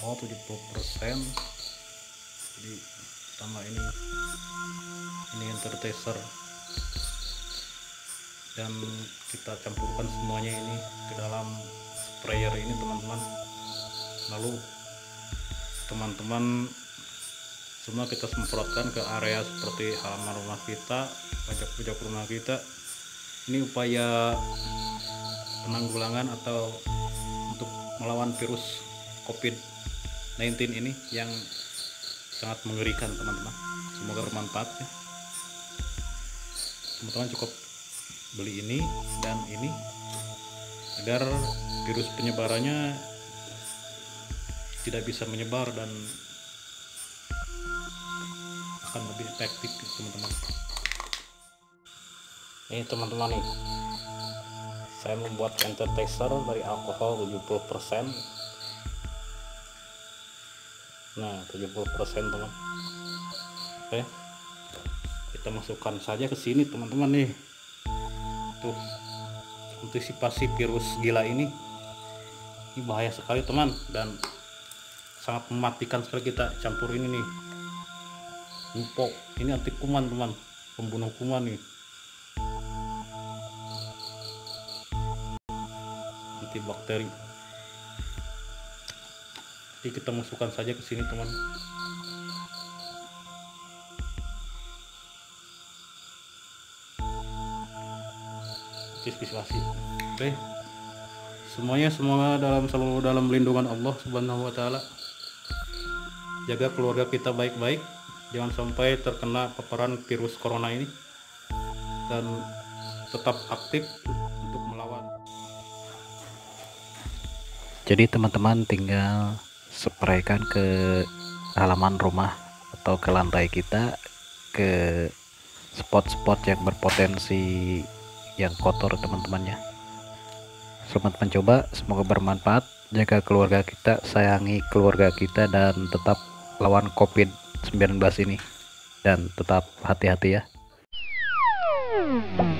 alkohol 70%. Jadi sama ini interteser, dan kita campurkan semuanya ini ke dalam sprayer ini teman-teman. Lalu teman-teman semua kita semprotkan ke area seperti halaman rumah kita, pojok-pojok rumah kita. Ini upaya penanggulangan atau untuk melawan virus COVID-19 ini yang sangat mengerikan teman-teman. Semoga bermanfaat ya. Teman-teman cukup beli ini dan ini agar virus penyebarannya tidak bisa menyebar dan akan lebih efektif teman-teman. Ini teman-teman nih, saya membuat interteser dari alkohol 70%. Nah 70% teman. Oke, kita masukkan saja ke sini teman-teman nih. Tuh, antisipasi virus gila ini bahaya sekali teman, dan sangat mematikan sekali. Kita campur ini nih, Lupo, ini anti kuman teman, pembunuh kuman nih, antibakteri. Jadi kita masukkan saja ke sini teman. Antisipasi. Oke, semuanya semoga selalu dalam lindungan Allah Subhanahu wa Ta'ala. Jaga keluarga kita baik-baik, jangan sampai terkena paparan virus corona ini, dan tetap aktif untuk melawan. Jadi teman-teman tinggal spraykan ke halaman rumah atau ke lantai kita, ke spot-spot yang berpotensi yang kotor teman-temannya. Selamat mencoba, semoga bermanfaat. Jaga keluarga kita, sayangi keluarga kita, dan tetap lawan COVID-19 ini, dan tetap hati-hati ya.